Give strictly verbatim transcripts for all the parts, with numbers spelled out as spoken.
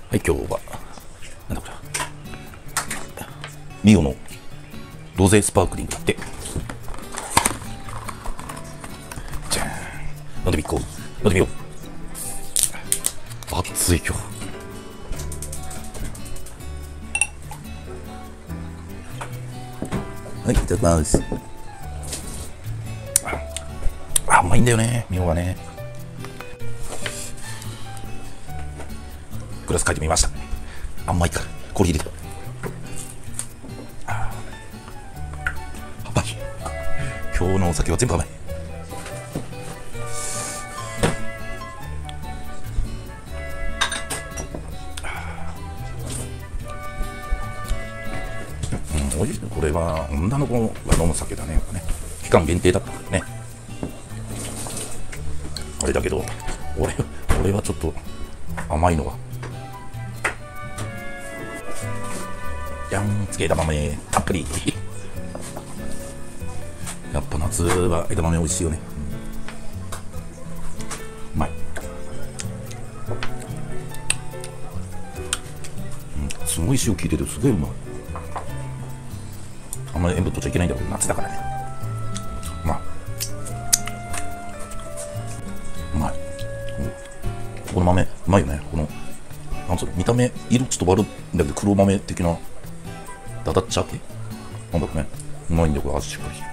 はい、今日は、なんだこれ。ミオのロゼスパークリングだって。じゃーん。飲んでみこう。飲んでみよう。熱い今日。はい、いただきます。あ、うまいんだよね、ミオはね。グラス書いてみました。甘いから、氷入れて。甘い。今日のお酒は全部甘い。うん、おいしい。これは女の子が飲む酒だね。やっぱね。期間限定だったからね。あれだけど、俺、俺はちょっと甘いのが。じゃん、漬け枝豆たっぷり。やっぱ夏は枝豆美味しいよね。うん、うまい。うん、すごい塩効いててすごいうまい。あんまり塩分取っちゃいけないんだけど夏だからね。うまい。うまい。うん、この豆うまいよね。このなんつうの、見た目色ちょっと悪いんだけど黒豆的なダダッチャ系なんだろうね。うまいんだよこれ、味しっかり。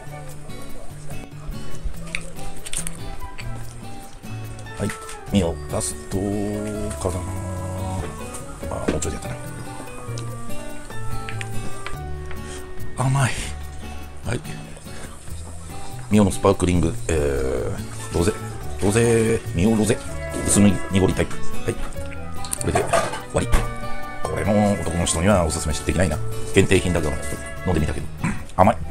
はい、ミオラストかなあ。もうちょいやったな。甘い。はい、ミオのスパークリング、えー、ロゼロゼミオロゼ薄塗り濁りタイプ。はい、これで終わり。これも男の人にはおすすめできないな。限定品だから飲んでみたけど、うん、甘い。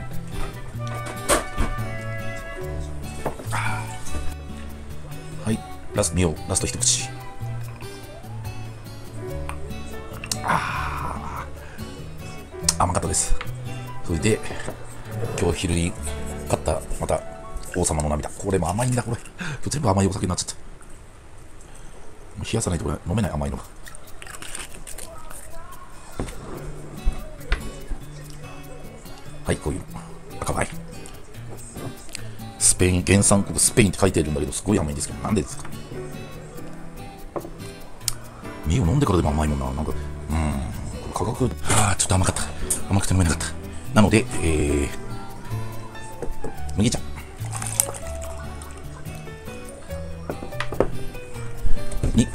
はい、ラストミオラスト一口。あー、甘かったです。それで今日昼に買ったまた王様の涙。これも甘いんだ。これ今日全部甘いお酒になっちゃった。冷やさないとこれ飲めない、甘いのが。はい、こういう赤ワイン。スペイン、原産国スペインって書いてるんだけど、すごい甘いんですけど、なんでですか。ミオ飲んでからでも甘いもんな。なんか、うーん、価格、あー、ちょっと甘かった。甘くて飲めなかった。なので、えー、麦茶。に、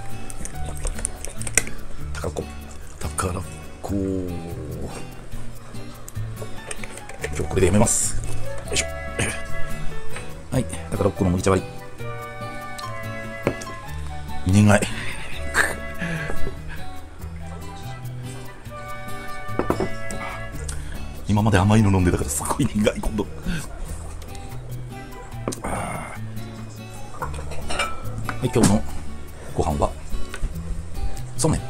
たからこ。たからこ。今日これでやめます。よいしょ。はい、だからこの麦茶割り。苦い。今まで甘いの飲んでたからすごい苦い今度。はい、今日のご飯はそうめん。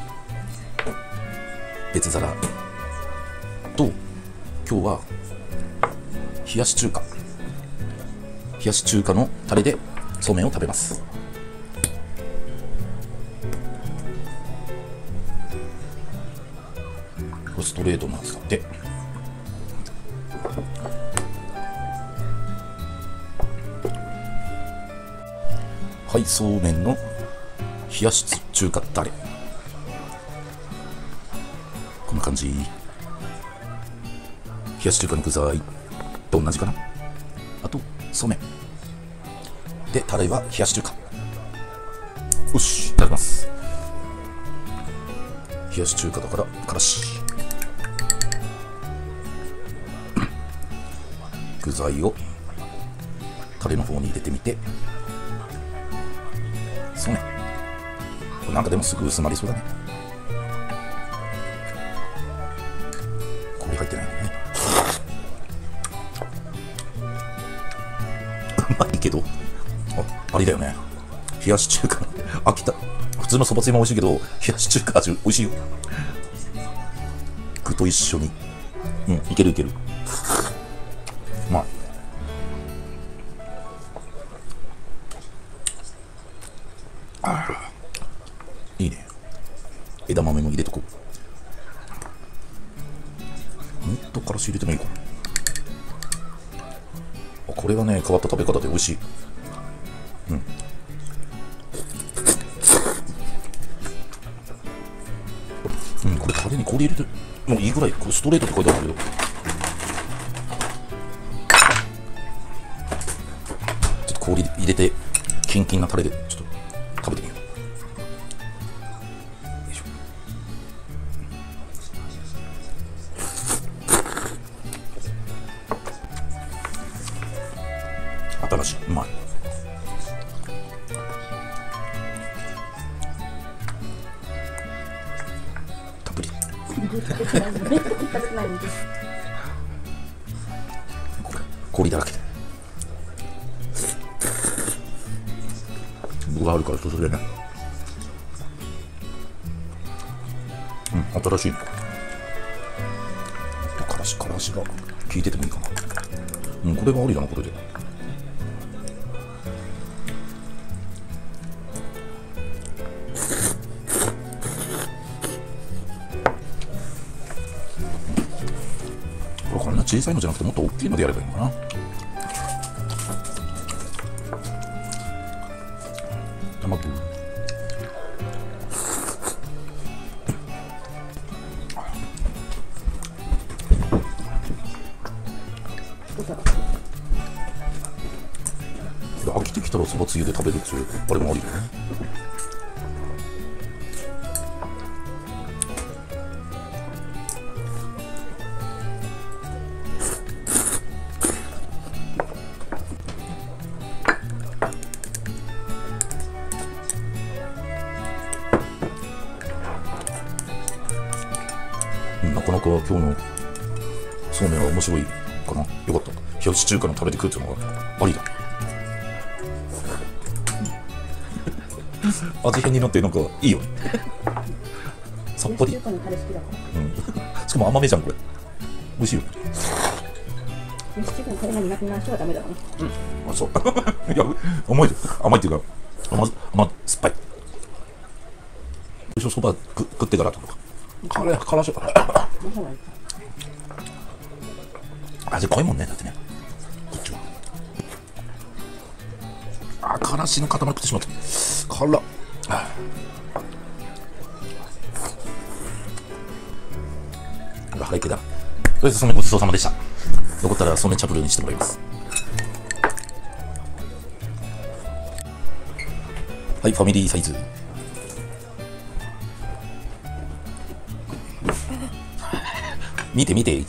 別皿と今日は冷やし中華。冷やし中華のタレでそうめんを食べます。これストレートなんですかって。はい、そうめんの冷やし中華タレ。こんな感じ。冷やし中華の具材と同じかな。あとそうめんで、タレは冷やし中華。よし、いただきます。冷やし中華だからからし。具材をタレの方に入れてみて、そうめん。これなんかでもすぐ薄まりそうだね。これ入ってないんだね。うまいけど、あ、あれだよね。冷やし中華。飽きた。普通のそばつゆも美味しいけど、冷やし中華味美味しいよ。具と一緒に。うん、いけるいける。まあ。あ、いいね。 枝豆も入れとこう。もっとからし入れてもいいかな。あ、これはね、変わった食べ方で美味しい。うん。うん、これタレに氷入れてもういいぐらい。これストレートって書いてあるけど、ちょっと氷入れてキンキンなタレでちょっと食べてみよう。よいしょ。新しい、うまい。たっぷり。氷だらけで具があるからそれでね。うん、新しい。からしからしが効いててもいいかな。うん、これがありだな、これで。こんな小さいのじゃなくてもっと大きいのでやればいいのかな。卵。飽きてきたらそばつゆで食べるっていうあれもありだよね。なかなか今日のそうめんは面白いかな。よかった。冷やし中華の食べてくるっていうのがありだ。味変になってなんかいいよね。さっぱり。うん、しかも甘めじゃんこれ。美味しいよ。 冷やし中華のタレが苦手な人はダメだろうね。 うん、あ、そう。いや、甘いで、甘いっていうか甘甘酸っぱい。そば食食ってからとか。辛い辛し。味濃いもんね、だってね。こっちは。あ、からしの塊食ってしまった。辛っ。腹いけだ。とりあえずそのごちそうさまでした。残ったらそのチャプルにしてもらいます。はい、ファミリーサイズ。見て見て。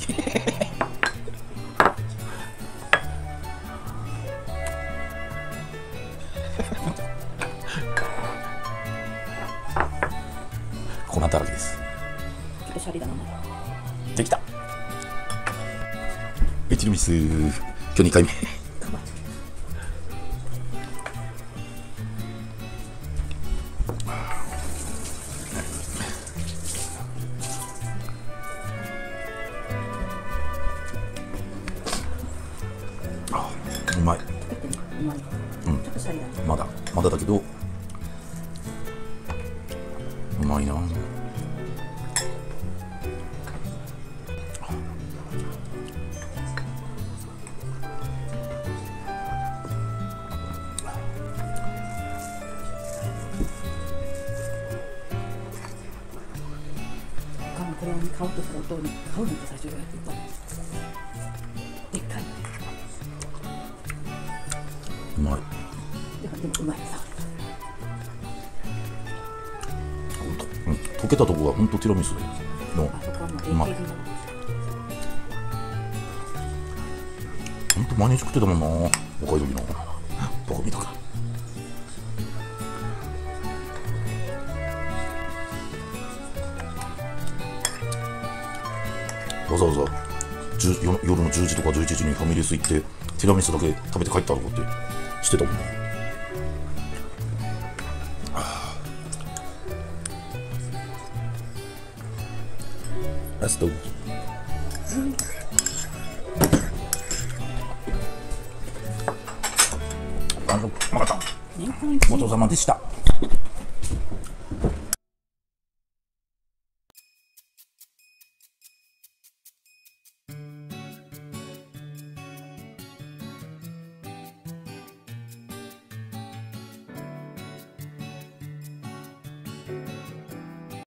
粉だらけです。 ちょっとシャリだな。 できた。エチルミス。今日にかいめ。うまい。うん。まだまだだけどうまいな。 これを買うとしたらどうに買うのって最初からやってた。でっかい。 うまい。 でもでもうまいさ。 うん、溶けたとこが本当ティラミスのうまい。本当毎日食ってたもんな、若い時のバカみたく。わざわざ夜のじゅうじとかじゅういちじにファミレス行ってティラミスだけ食べて帰ったとかってしてたもんね。ラスト。あの、うまかった。ごちそうさまでした。